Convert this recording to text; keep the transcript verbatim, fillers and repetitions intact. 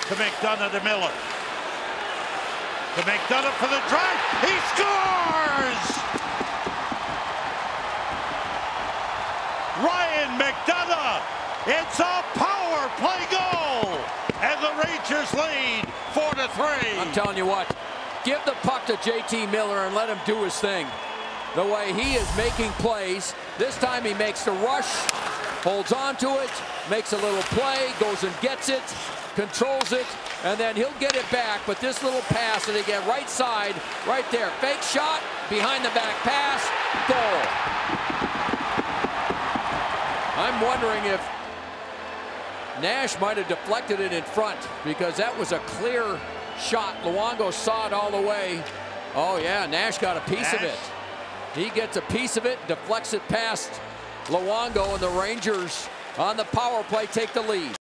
To McDonagh to Miller. To McDonagh for the drive. He scores! Ryan McDonagh. It's a power play goal. And the Rangers lead four to three. I'm telling you what, give the puck to J T Miller and let him do his thing. The way he is making plays. This time he makes the rush, holds on to it, makes a little play, goes and gets it, controls it, and then he'll get it back. But this little pass that he get right side, right there, fake shot, behind the back pass, goal. I'm wondering if Nash might have deflected it in front, because that was a clear shot. Luongo saw it all the way. Oh yeah, Nash got a piece Nash. of it. He gets a piece of it, deflects it past Luongo, and the Rangers on the power play take the lead.